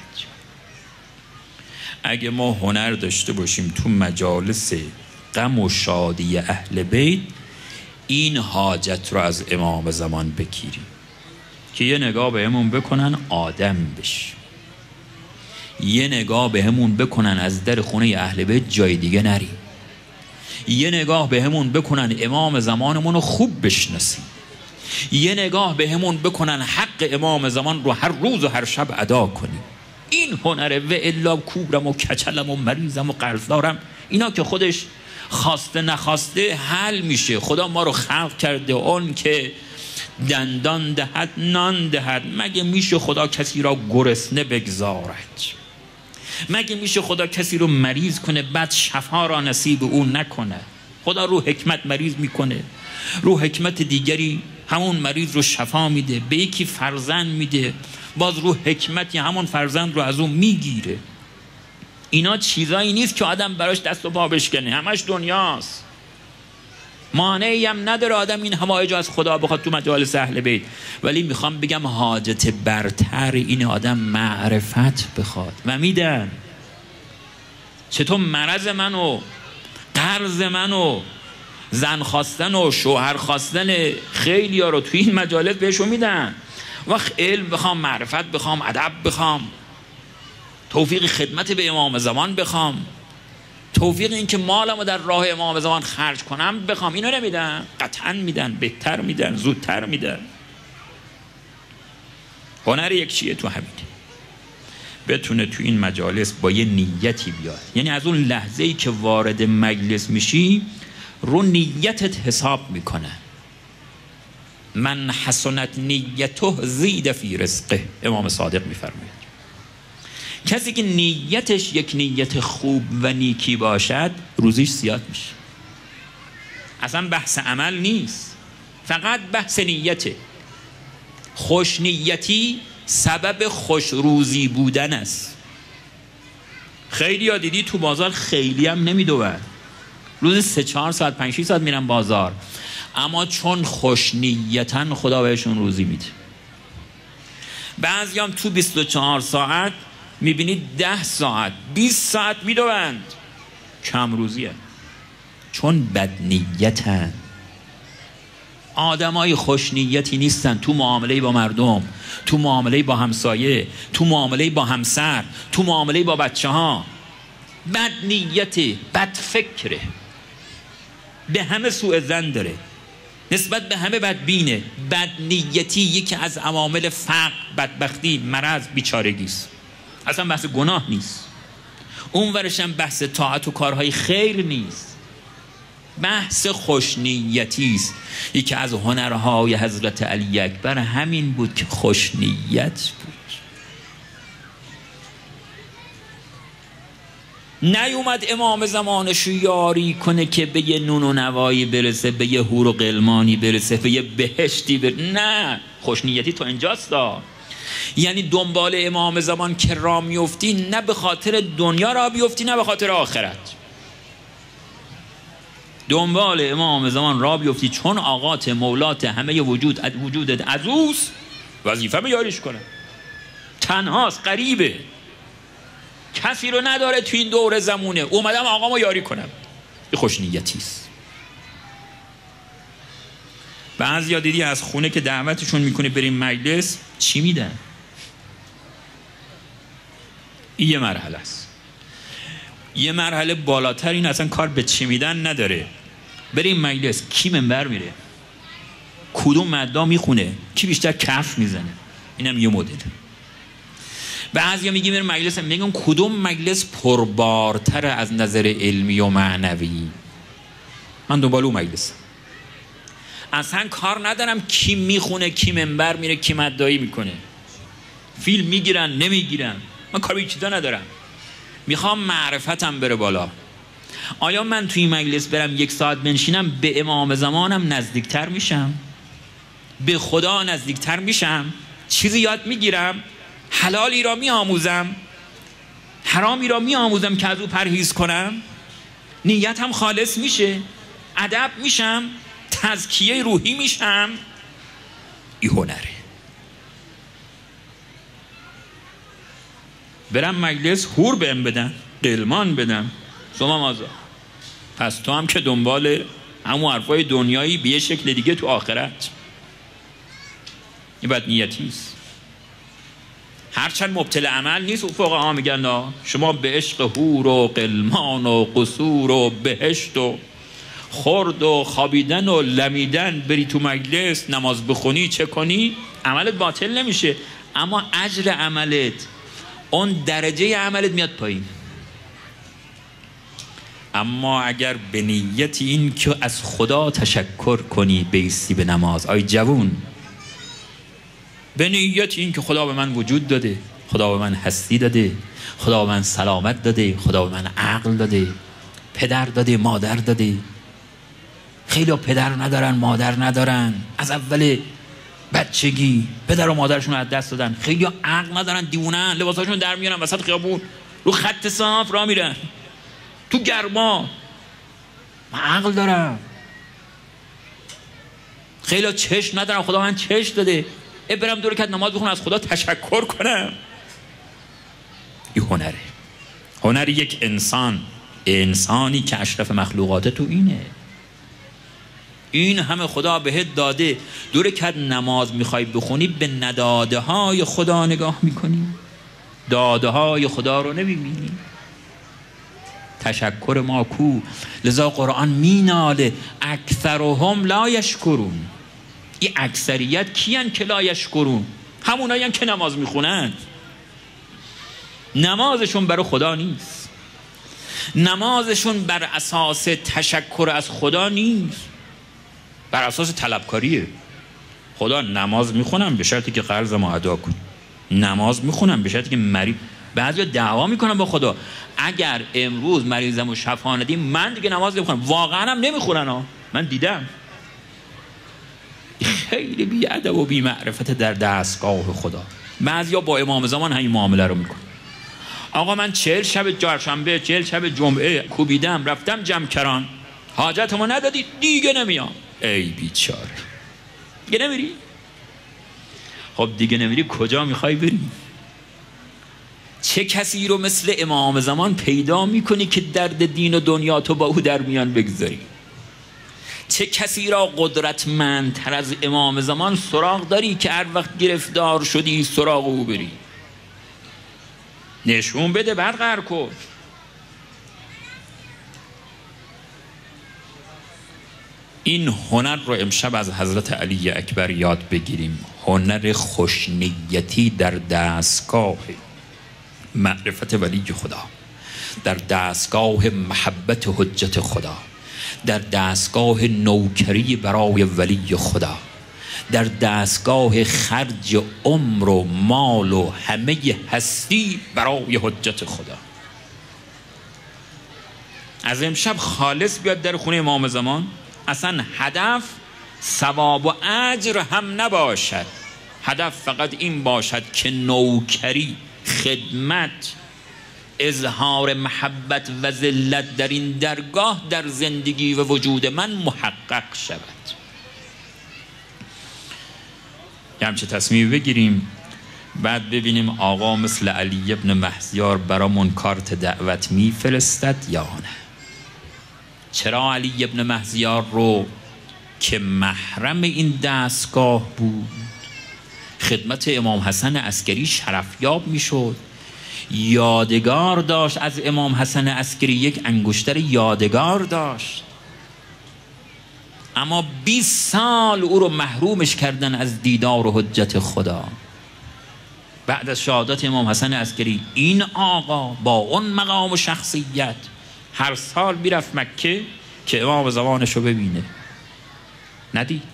اگه ما هنر داشته باشیم تو مجالس غم و شادی اهل بیت، این حاجت رو از امام زمان بگیریم که یه نگاه به همون بکنن آدم بشیم، یه نگاه به همون بکنن از در خونه اهل بیت جای دیگه نریم، یه نگاه به همون بکنن امام زمانمون رو خوب بشناسیم، یه نگاه به همون بکنن حق امام زمان رو هر روز و هر شب ادا کنیم. این هنره. و الا کورم و کچلم و مریضم و قرض دارم، اینا که خودش خواسته نخواسته حل میشه. خدا ما رو خلق کرده اون که دندان دهد نان دهد. مگه میشه خدا کسی را گرسنه بگذارد؟ مگه میشه خدا کسی رو مریض کنه بعد شفا را نصیب او نکنه؟ خدا رو حکمت مریض میکنه، رو حکمت دیگری همون مریض رو شفا میده، به یکی فرزند میده، باز رو حکمتی همون فرزند رو از اون میگیره. اینا چیزایی نیست که آدم براش دست و پا بشکنه، همش دنیاست. مانعی هم نداره آدم این حوایج از خدا بخواد تو مجالس اهل بیت. ولی میخوام بگم حاجت برتر این آدم معرفت بخواد و میدن. چطور مرض منو، قرض منو، زن خواستن و شوهر خواستن خیلی ها رو تو این مجالس بهشون میدن. وقت علم بخوام، معرفت بخوام، ادب بخوام، توفیق خدمت به امام زمان بخوام، توفیق این که مالمو در راه امام زمان خرج کنم بخوام، اینو نمیدن. قطعا میدن، بهتر میدن، زودتر میدن. هنر یک چیه تو همین، بتونه تو این مجالس با یه نیتی بیاد. یعنی از اون لحظه‌ای که وارد مجلس میشی رو نیتت حساب میکنه. من حسنت نیته زید فی رزقه، امام صادق میفرماید. کسی که نیتش یک نیت خوب و نیکی باشد روزیش زیاد میشه. اصلا بحث عمل نیست، فقط بحث نیته. خوش نیتی سبب خوش روزی بودن است. خیلی ها دیدی تو بازار خیلی هم نمیدوند، روز سه چهار ساعت پنج شیش ساعت میرن بازار، اما چون خوش نیتن خدا بهشون روزی میده. بعضی هم تو بیست و چهار ساعت میبینید ده ساعت بیست ساعت میدوند، کم روزیه، چون بد نیتن. آدم های خوش نیتی نیستن تو معامله با مردم، تو معامله با همسایه، تو معامله با همسر، تو معامله با بچه ها. بد نیتی، بد فکره، به همه سوء ظن داره، نسبت به همه بدبینه. بد نیتی یکی از عوامل فقر، بدبختی، مرض، بیچارگی است. اصلا بحث گناه نیست. اون ورش هم بحث طاعت و کارهای خیر نیست، بحث خوشنیتی است. یکی از هنرهای حضرت علی اکبر همین بود که خوشنیت بود. نیومد امام زمانش یاری کنه که به یه نون و نوایی برسه، به یه حور و قلمانی برسه، به یه بهشتی برسه. نه، خوشنیتی تو اینجاست دا. یعنی دنبال امام زمان که را میفتی، نه به خاطر دنیا را بیفتی نه به خاطر آخرت. دنبال امام زمان را بیفتی چون آقات مولات همه وجود وجودت عزوز، وظیفه به یاریش کنه. تنهاست، غریبه، کسی رو نداره تو این دور زمونه، اومدم آقامو یاری کنم. این خوشنیتیست. بعضیا دیدی از خونه که دعوتشون میکنه بریم مجلس، چی میدن؟ این یه مرحله است. یه مرحله بالاتر این اصلا کار به چی میدن نداره. بریم مجلس، کی منبر میره؟ کدوم مدعا میخونه؟ کی بیشتر کف میزنه؟ اینم یه مدل. بعضیا میگیم بریم مجلس، میگم کدوم مجلس پربارتر از نظر علمی و معنوی؟ من دنبال اون مجلسم. اصلا کار ندارم کی میخونه، کی منبر میره، کی مدعایی میکنه، فیلم میگیرن نمیگیرن، من کار به این چیزا ندارم. میخوام معرفتم بره بالا. آیا من توی مجلس برم یک ساعت بنشینم به امام زمانم نزدیکتر میشم؟ به خدا نزدیکتر میشم؟ چیزی یاد میگیرم؟ حلالی را میآموزم؟ حرامی را میآموزم که از او پرهیز کنم؟ نیتم خالص میشه؟ ادب میشم؟ تزکیه روحی میشم؟ این هنره. برم مجلس حور بهم بدن، قلمان بدن، شما مازا، پس تو هم که دنبال همون حرفای دنیایی به یه شکل دیگه تو آخرت. این بد نیتیست. هرچند مبتل عمل نیست. فقها میگن نه، شما به عشق حور و قلمان و قصور و بهشت و خورد و خوابیدن و لمیدن بری تو مجلس نماز بخونی چه کنی، عملت باطل نمیشه، اما اجر عملت، اون درجه عملت میاد پایین. اما اگر به نیت این که از خدا تشکر کنی بیستی به نماز، آی جوون، به نیت این که خدا به من وجود داده، خدا به من هستی داده، خدا به من سلامت داده، خدا به من عقل داده، پدر داده، مادر داده. خیلی ها پدر ندارن، مادر ندارن، از اول بچگی پدر و مادرشون رو از دست دادن. خیلی ها عقل ندارن، دیوونن، لباساشون در میارن وسط خیابون، رو خط صاف راه میرن، تو گرما. من عقل دارم. خیلی ها چشم ندارن، خدا من چشم داده، ای برم دو رکعت نماز بخونم از خدا تشکر کنم. این هنره. هنر یک انسان، انسانی که اشرف مخلوقات تو اینه. این همه خدا بهت داده، دو رکعت نماز میخوای بخونی، به نداده های خدا نگاه میکنی، داده های خدا رو نمیبینی. تشکر ما کو؟ لذا قرآن میناله اکثرهم لا یشکرون. این اکثریت کیان که لا یشکرون؟ همونایان که نماز میخونن، نمازشون برای خدا نیست، نمازشون بر اساس تشکر از خدا نیست، بر اساس طلبکاریه. خدا نماز میخونم به شرطی که قرضمو ادا کن، نماز میخونم به شرطی که مریض. بعضیا دعوا میکنن با خدا، اگر امروز مریضمو شفا ندی من دیگه نماز نمیخونم. واقعا هم نمیخونن ها، من دیدم. خیلی بی ادب و بی معرفت در دستگاه خدا. بعضیا با امام زمان همین معامله رو میکنن. آقا من چهل شب چهارشنبه، چهل شب جمعه کوبیدم، رفتم جمکران، حاجتمو ندادی، دیگه نمیام. ای بیچاره، دیگه نمیری؟ خب دیگه نمیری کجا میخوای بری؟ چه کسی رو مثل امام زمان پیدا میکنی که درد دین و دنیا تو با او در میان بگذاری؟ چه کسی را قدرتمندتر از امام زمان سراغ داری که هر وقت گرفتار شدی سراغ او بری؟ نشون بده، بعد قهر کن. این هنر رو امشب از حضرت علی اکبر یاد بگیریم. هنر خوشنیتی در دستگاه معرفت ولی خدا، در دستگاه محبت حجت خدا، در دستگاه نوکری برای ولی خدا، در دستگاه خرج عمر و مال و همه هستی برای حجت خدا. از امشب خالص بیاد در خونه امام زمان، اصلا هدف ثواب و اجر هم نباشد، هدف فقط این باشد که نوکری، خدمت، اظهار محبت و ذلت در این درگاه در زندگی و وجود من محقق شود. یه همچه تصمیم بگیریم، بعد ببینیم آقا مثل علی ابن مهزیار برامون کارت دعوت میفرستد یا نه. چرا علی ابن مهزیار رو که محرم این دستگاه بود، خدمت امام حسن عسکری شرفیاب میشد، یادگار داشت از امام حسن عسکری، یک انگشتر یادگار داشت، اما بیست سال او رو محرومش کردن از دیدار و حجت خدا. بعد از شهادت امام حسن عسکری این آقا با اون مقام و شخصیت هر سال میرفت مکه که امام زمانش رو ببینه، ندید.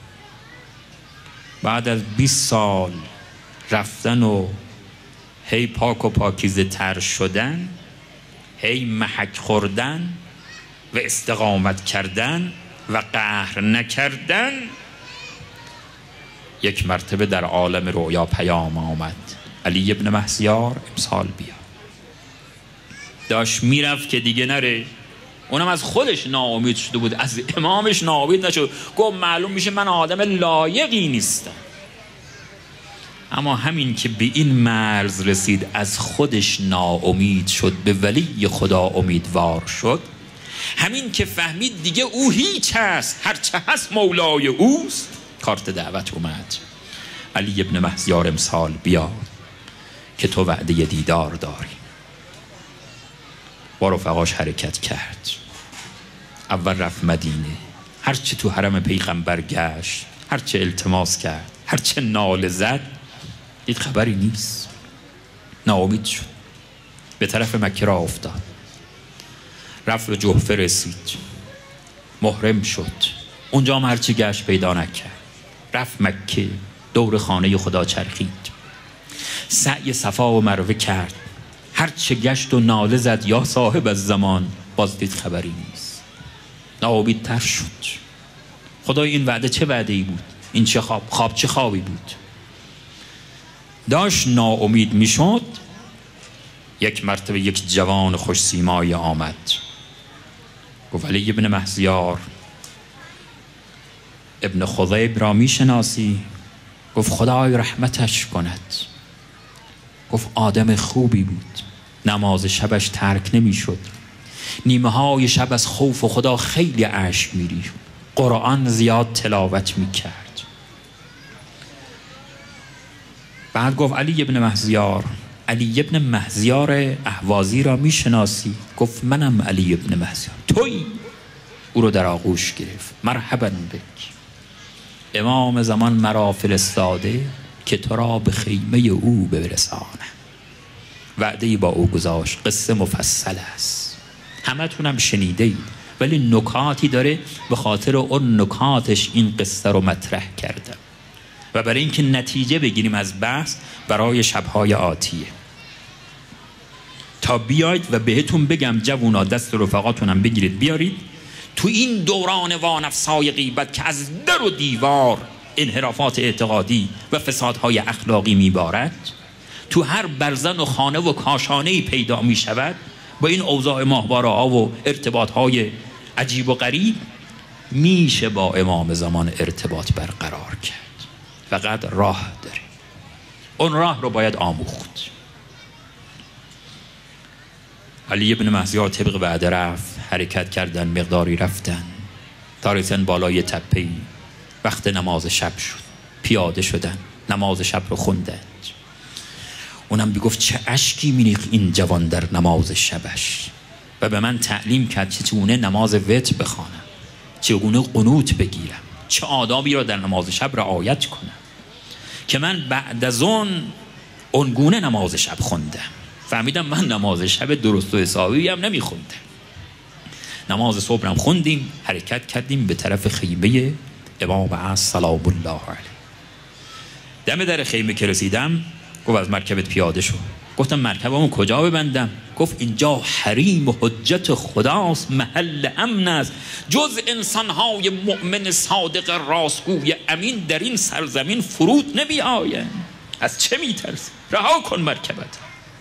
بعد از بیست سال رفتن و هی پاک و پاکیزه تر شدن، هی محک خوردن و استقامت کردن و قهر نکردن، یک مرتبه در عالم رویا پیام آمد علی ابن مهزیار امسال بیا. داشت میرفت که دیگه نره، اونم از خودش ناامید شده بود، از امامش ناامید نشد، گفت معلوم میشه من آدم لایقی نیستم. اما همین که به این مرز رسید از خودش ناامید شد، به ولی خدا امیدوار شد، همین که فهمید دیگه او هیچ هست، هرچه هست مولای اوست، کارت دعوت اومد. علی ابن مهزیار امسال بیا که تو وعده دیدار داری. با رفقاش حرکت کرد. اول رفت مدینه، هرچه تو حرم پیغمبر گشت، هرچه التماس کرد، هرچه ناله زد، دید خبری نیست، ناامید شد، به طرف مکه را افتاد. رفت به جحفه رسید، محرم شد، اونجا هم هرچی گشت پیدا نکرد. رفت مکه، دور خانه خدا چرخید، سعی صفا و مروه کرد، هرچه گشت و ناله زد یا صاحب از زمان، باز دید خبری نیست، ناامید تر شد. خدای این وعده چه وعده ای بود؟ این چه خواب؟ خواب چه خوابی بود؟ داشت ناامید میشد، یک مرتبه یک جوان خوش سیمایی آمد، گفت علی ابن مهزیار ابن خضیب را میشناسی؟ گفت خدای رحمتش کند. گفت آدم خوبی بود، نماز شبش ترک نمیشد، نیمه های شب از خوف خدا خیلی اشک میریخت، قرآن زیاد تلاوت میکرد. بعد گفت علی ابن مهزیار، علی ابن مهزیار اهوازی را میشناسی؟ گفت منم علی ابن مهزیار. توی؟ او رو در آغوش گرفت، مرحبا بک، امام زمان مرا فرستاده که تو را به خیمه او برسانم. وعده‌ای با او گذاشت، قصه مفصل است، همه تونم شنیده اید، ولی نکاتی داره، به خاطر اون نکاتش این قصه رو مطرح کردم و برای اینکه نتیجه بگیریم از بحث برای شبهای آتیه. تا بیاید و بهتون بگم جوونا، دست رفقاتونم بگیرید بیارید تو این دوران وانفسای غیبت که از در و دیوار انحرافات اعتقادی و فسادهای اخلاقی میبارد، تو هر برزن و خانه و کاشانه‌ای پیدا میشود، با این اوضاع ماهواره‌ها و ارتباطهای عجیب و غریب میشه با امام زمان ارتباط برقرار کرد. فقط راه داره، اون راه رو باید آموخت. علی ابن مهزیار طبق وعده رفت، حرکت کردن، مقداری رفتن تا رسیدن بالای تپه‌ای. وقت نماز شب شد، پیاده شدن، نماز شب رو خوندن. اونم بگفت چه اشکی میریخت این جوان در نماز شبش و به من تعلیم کرد چگونه نماز وتر بخوانم، چگونه قنوت بگیرم، چه آدابی را در نماز شب رعایت کنم، که من بعد از اون اونگونه نماز شب خوندم. فهمیدم من نماز شب درست و حسابی هم نمیخوندم. نماز صبحم خوندیم، حرکت کردیم به طرف خیمه امام عصر سلام الله علیه. دم در خیمه که رسیدم گفت از مرکبت پیاده شو. گفتم مرکبمو کجا ببندم؟ گفت اینجا حریم و حجت خداست، محل امن است، جز انسانهای مؤمن صادق راستگوی امین در این سرزمین فرود نمی آیند. از چه می ترسی؟ رها کن مرکبت.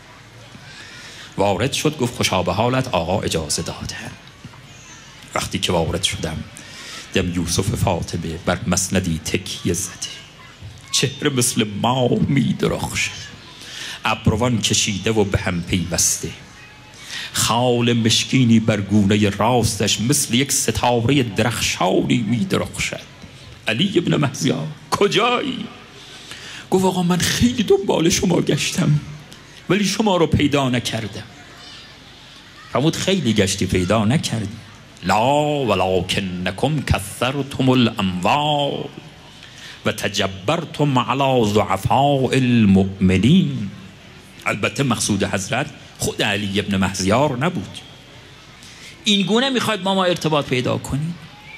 وارد شد، گفت خوشا به حالت آقا اجازه داده. وقتی که وارد شدم دم یوسف فاطمه بر مسندی تکیه زده، چهره مثل ماه می درخشه، ابروان کشیده و به هم پیوسته، خال مشکینی بر گونه راستش مثل یک ستاره درخشانی می درخشد. علی ابن مهزیار کجایی؟ گفت آقا من خیلی دنبال شما گشتم ولی شما رو پیدا نکردم. فرمود خیلی گشتی پیدا نکردی؟ لا ولکنکم کثرتم الاموال و تجبرتم علی ضعفاء المؤمنین. البته مقصود حضرت خود علی ابن مهزیار نبود. این گونه میخواید ما ما ارتباط پیدا کنیم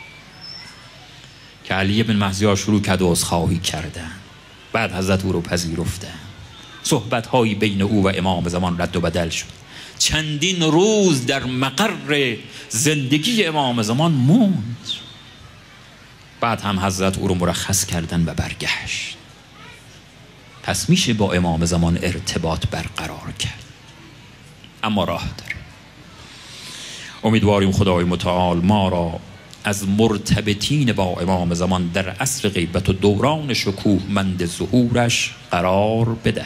که علی ابن مهزیار شروع کرد و عذرخواهی کردن. بعد حضرت او رو پذیرفتن. صحبت‌هایی بین او و امام زمان رد و بدل شد. چندین روز در مقر زندگی امام زمان موند. بعد هم حضرت او رو مرخص کردن و برگشت. پس میشه با امام زمان ارتباط برقرار کرد، اما راه داره. امیدواریم خدای متعال ما را از مرتبطین با امام زمان در عصر غیبت و دوران شکوهمند ظهورش قرار بده.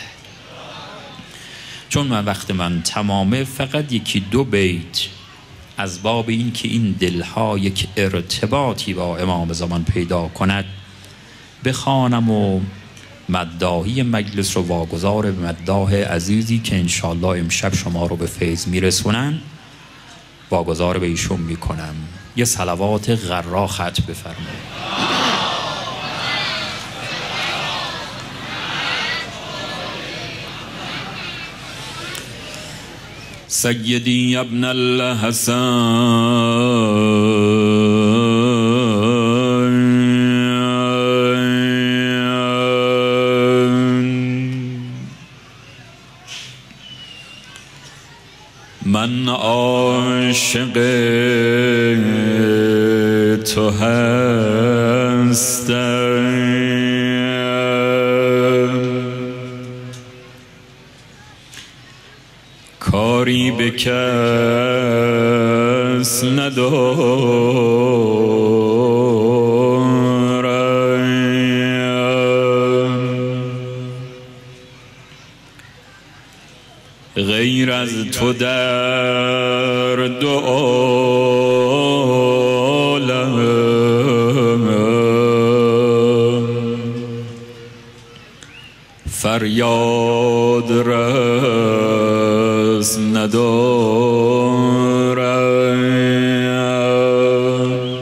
چون من وقت من تمامه، فقط یکی دو بیت از باب این که این دلها یک ارتباطی با امام زمان پیدا کند بخوانم و مداحی مجلس رو واگذار به مداح عزیزی که انشالله امشب شما رو به فیض میرسونن واگذار به ایشون میکنم. یه صلوات غرا ختم بفرمایید. سیدی ابن الحسن، من عاشق تو هستم، کاری به کس ندارم غیر از تو در دو عالم، فریاد رس ندارم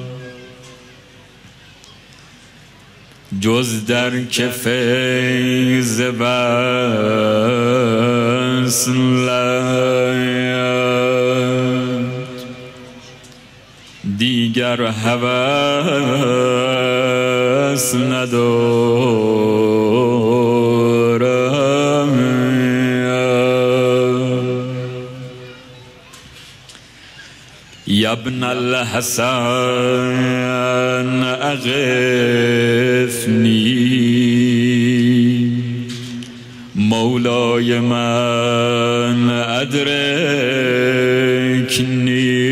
جز در که فیض وصلت، دیگر هوس ندارم. یا ابن الحسن اغثنی مولای من ادرکنی،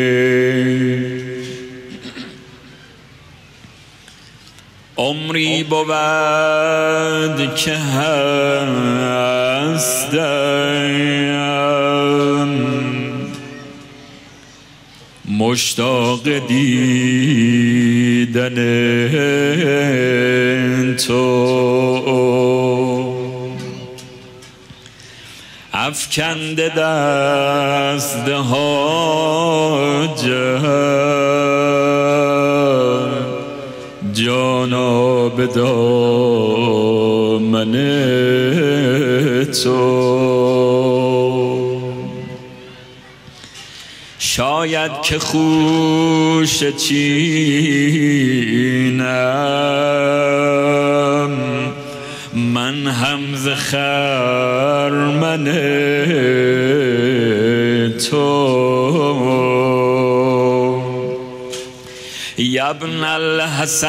عمری بود که هستم مشتاق دیدن تو، افکنده دست حاجت جانا به دامن تو، شاید که خوش چینم من من هم ز خرمن تو یا ابن الحسن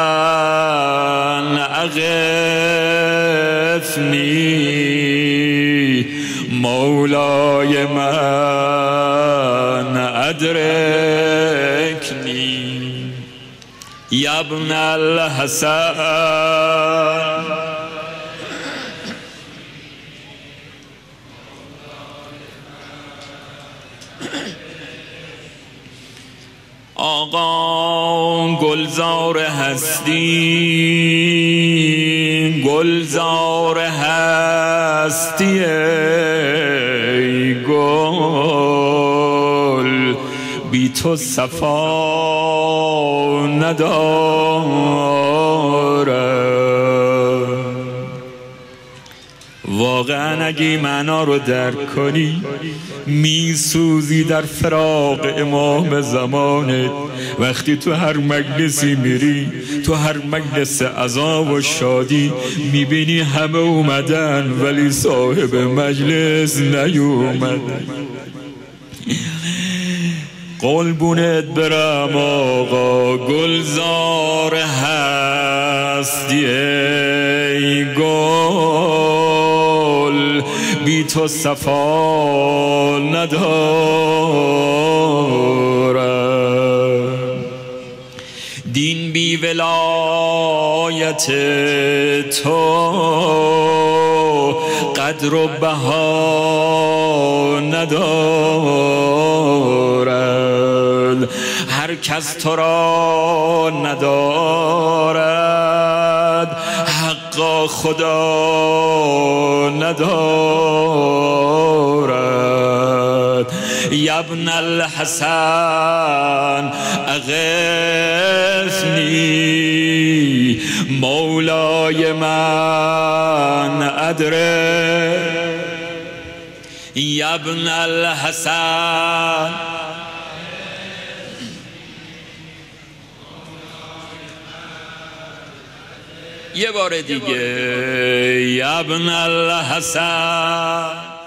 اغثنی مولای من ادرکنی یا ابن الحسن آقا گلزار هستی گلزار هستی ای گل بی تو صفا ندارد. واقعا اگه این معنا رو درک کنی می سوزی در فراق امام زمانت. وقتی تو هر مجلسی میری، تو هر مجلس عزا و شادی میبینی همه اومدن ولی صاحب مجلس نیومدن. قلبونت برم آقا گلزار هستی ای گل بی تو صفا ندارد. دین بی ولایت تو قدر و بها ندارد. هر کس تو را ندارد حق خدا ندارد. یا ابن الحسن اغثنی مولای من ادرک. یا ابن الحسن یه بار دیگه یا ابن الحسن